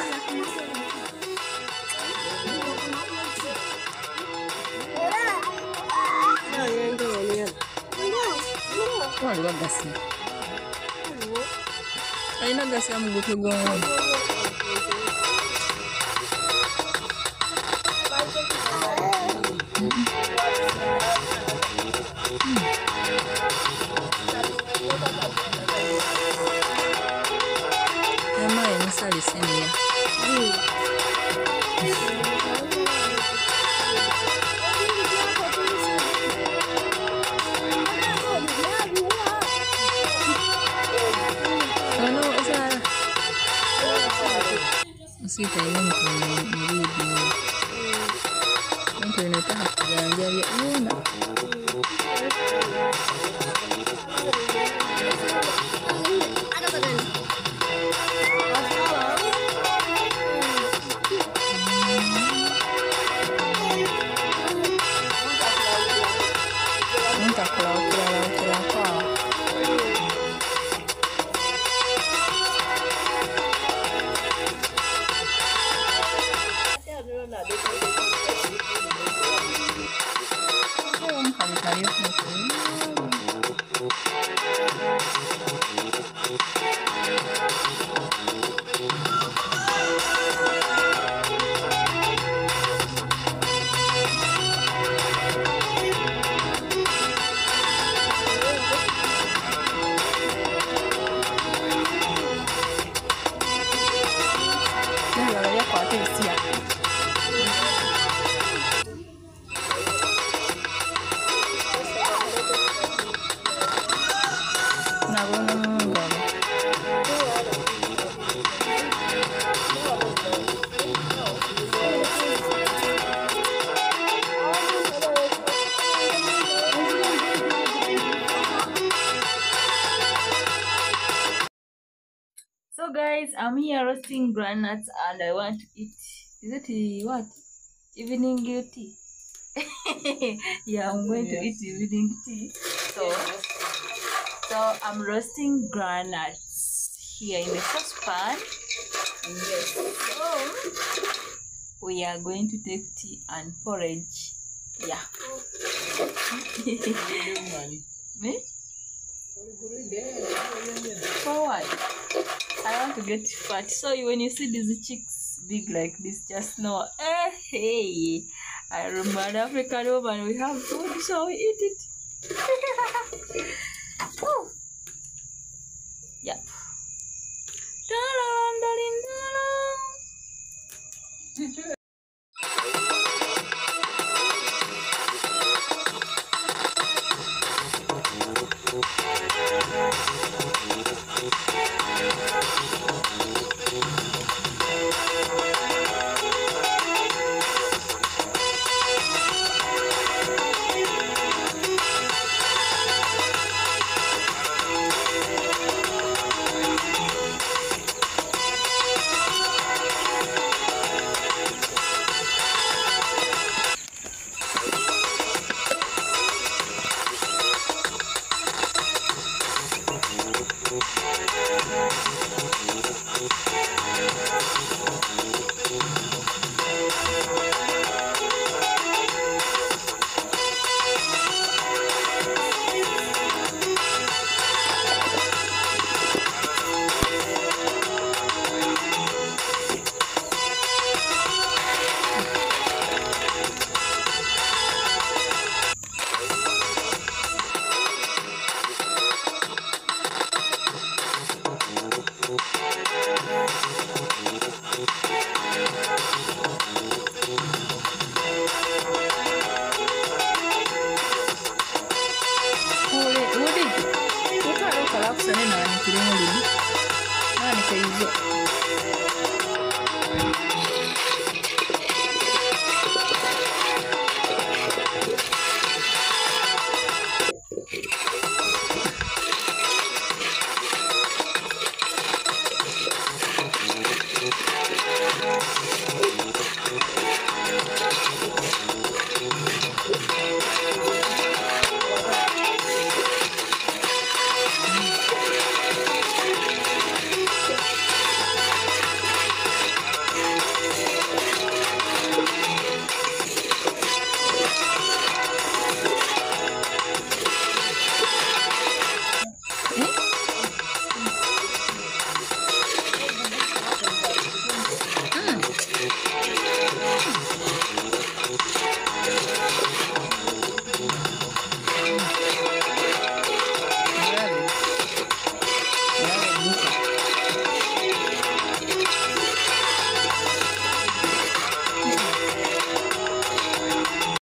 Waliwo gasi. Alina gasi amugutwe gw'omwana. Amaye musalise niya. Sita ini muridi mtu inataka kujanjalia una So guys, I'm here roasting granuts and I want to eat. Is it what? Evening tea? Yeah, I'm going to eat evening tea. So I'm roasting granuts here in the saucepan. And yes, so we are going to take tea and porridge. Yeah. Me? For what? I want to get fat. So when you see these chicks big like this, just know, hey, I remember an African woman, we have food, so we eat it. Oh. Yeah. What did you? What are you?